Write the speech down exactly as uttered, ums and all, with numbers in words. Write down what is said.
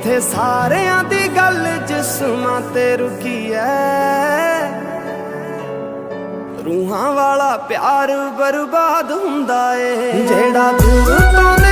इत्थे सारियां दी गल जिस्मां ते रुकी है। रूहां वाला प्यार बर्बाद हुंदा है जेड़ा दूर तो